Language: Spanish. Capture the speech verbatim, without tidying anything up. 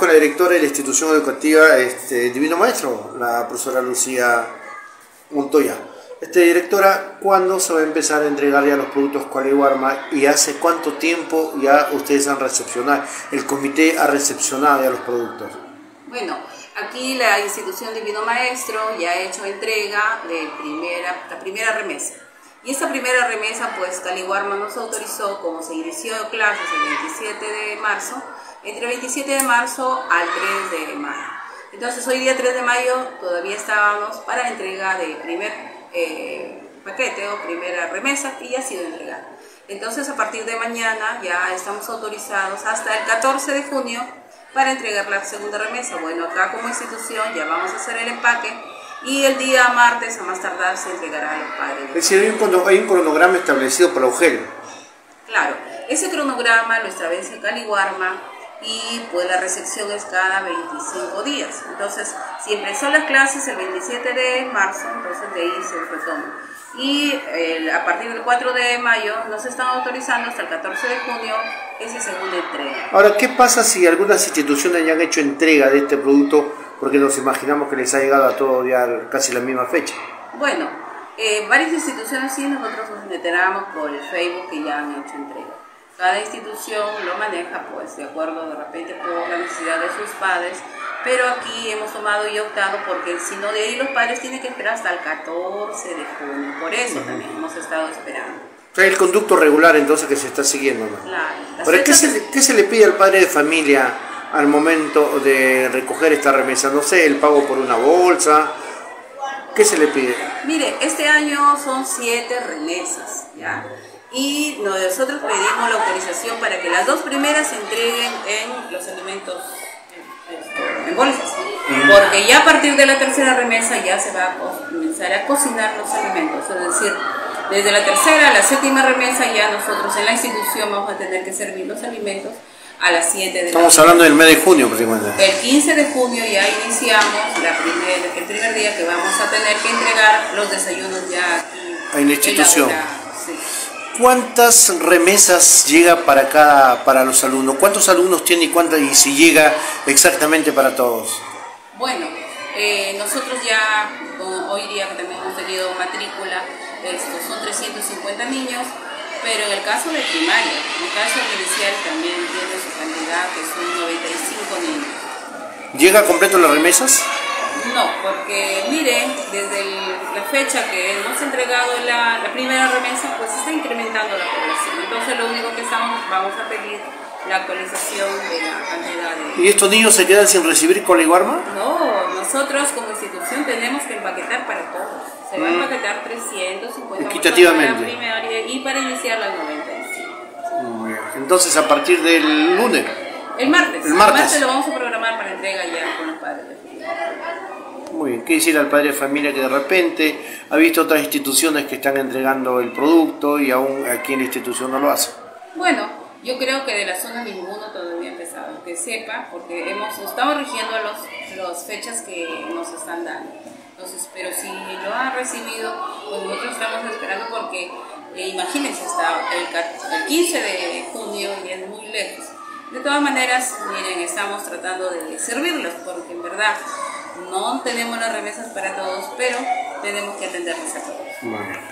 con la directora de la institución educativa este, Divino Maestro, la profesora Lucía Montoya. Este, directora, ¿cuándo se va a empezar a entregar ya los productos Qualiwarma y hace cuánto tiempo ya ustedes han recepcionado, el comité ha recepcionado ya los productos? Bueno, aquí la institución Divino Maestro ya ha hecho entrega de primera, la primera remesa. Y esta primera remesa, pues Qualiwarma nos autorizó, como se inició clases el veintisiete de marzo, entre el veintisiete de marzo al tres de mayo. Entonces hoy día tres de mayo todavía estábamos para entrega de primer eh, paquete o primera remesa y ya ha sido entregada. Entonces a partir de mañana ya estamos autorizados hasta el catorce de junio para entregar la segunda remesa. Bueno, acá como institución ya vamos a hacer el empaque y el día martes a más tardar se entregará a los padres. Es decir, hay un, hay un cronograma establecido para Augelio. Claro, ese cronograma lo establece Qualiwarma y pues la recepción es cada veinticinco días. Entonces, si empezó las clases el veintisiete de marzo, entonces de ahí se retoma. Y eh, a partir del cuatro de mayo nos están autorizando hasta el catorce de junio esa segunda entrega. Ahora, ¿qué pasa si algunas instituciones ya han hecho entrega de este producto? Porque nos imaginamos que les ha llegado a todos ya casi la misma fecha. Bueno, eh, varias instituciones sí, nosotros nos enteramos por el Facebook que ya han hecho entrega. Cada institución lo maneja pues de acuerdo de repente por la necesidad de sus padres, pero aquí hemos tomado y optado porque si no de ahí los padres tienen que esperar hasta el catorce de junio, por eso uh-huh. también hemos estado esperando. O sea, el conducto regular entonces que se está siguiendo, ¿no? Claro. Ahora, ¿qué se, ¿qué se le pide al padre de familia al momento de recoger esta remesa? No sé, el pago por una bolsa, ¿qué se le pide? Mire, este año son siete remesas, ¿ya? Y nosotros pedimos la autorización para que las dos primeras se entreguen en los alimentos, en, en bolsas, porque ya a partir de la tercera remesa ya se va a comenzar a cocinar los alimentos, es decir, desde la tercera a la séptima remesa ya nosotros en la institución vamos a tener que servir los alimentos a las siete de la Estamos hablando del mes de junio, prácticamente. El quince de junio ya iniciamos la primer, el primer día que vamos a tener que entregar los desayunos ya aquí en la institución. En la sí. ¿Cuántas remesas llega para cada, para los alumnos? ¿Cuántos alumnos tiene y cuántas y si llega exactamente para todos? Bueno, eh, nosotros ya hoy día que también hemos tenido matrícula, estos son trescientos cincuenta niños, pero en el caso de primaria, en el caso inicial también tiene su cantidad que son noventa y cinco niños. ¿Llega completo las remesas? No, porque miren, desde el, la fecha que hemos entregado la, la primera remesa, pues se está incrementando la población. Entonces lo único que estamos, vamos a pedir la actualización de la cantidad de... ¿Y estos niños se quedan sin recibir Qualiwarma? No, nosotros como institución tenemos que empaquetar para todos. Se va a empaquetar trescientos cincuenta equitativamente para la primaria y para iniciar las noventa y cinco. Muy bien. Entonces a partir del lunes. El martes. El martes. El martes lo vamos a programar para entrega ya con los padres de familia. Muy bien. ¿Qué decir al padre de familia que de repente ha visto otras instituciones que están entregando el producto y aún aquí en la institución no lo hace? Bueno, yo creo que de la zona ninguno todavía ha empezado, que sepa, porque hemos estado rigiendo los, las fechas que nos están dando. Entonces, pero si lo han recibido, pues nosotros estamos esperando porque, eh, imagínense, hasta el, el quince de junio y es muy lejos. De todas maneras, miren, estamos tratando de servirlos, porque en verdad no tenemos las remesas para todos, pero tenemos que atenderlos a todos. Bueno.